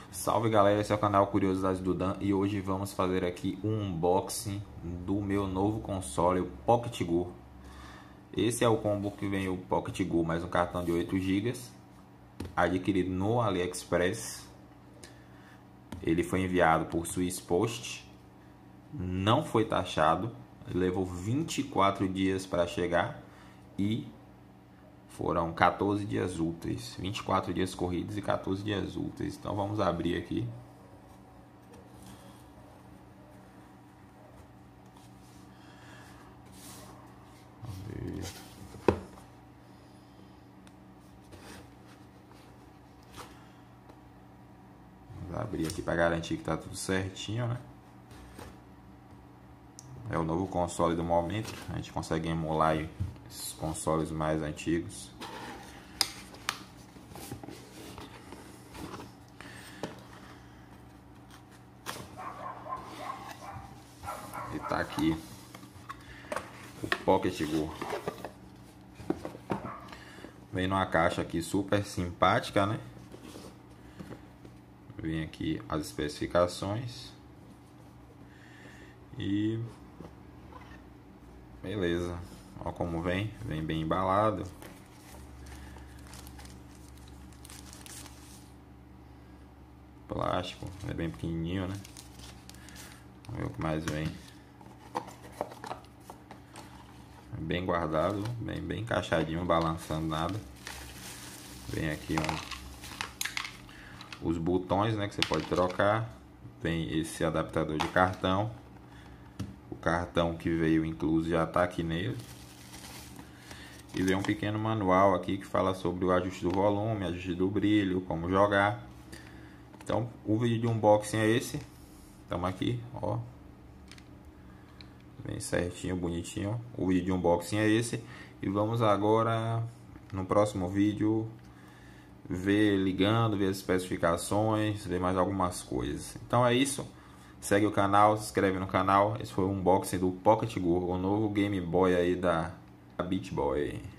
Salve galera, esse é o canal Curiosidades do Dan e hoje vamos fazer aqui um unboxing do meu novo console, o Pocket Go. Esse é o combo que vem o Pocket Go mais um cartão de 8 GB, adquirido no AliExpress. Ele foi enviado por Swiss Post, não foi taxado, levou 24 dias para chegar e foram 14 dias úteis, 24 dias corridos e 14 dias úteis. Então vamos abrir aqui. Vamos abrir aqui para garantir que tá tudo certinho, né? É o novo console do momento. A gente consegue emular esses consoles mais antigos. E tá aqui o Pocket Go. Vem numa caixa aqui super simpática, né? Vem aqui as especificações. E beleza. Olha como vem bem embalado. Plástico, é bem pequenininho, né? Vamos ver o que mais vem. Bem guardado, bem encaixadinho, balançando nada. Vem aqui os botões, né, que você pode trocar. Vem esse adaptador de cartão. O cartão que veio incluso já está aqui nele. E vem um pequeno manual aqui que fala sobre o ajuste do volume, ajuste do brilho, como jogar. Então o vídeo de unboxing é esse. Estamos aqui, ó. Bem certinho, bonitinho. O vídeo de unboxing é esse. E vamos agora, no próximo vídeo, ver ligando, ver as especificações, ver mais algumas coisas. Então é isso. Segue o canal, se inscreve no canal. Esse foi o unboxing do Pocket Go, o novo Game Boy aí da Beach Boy.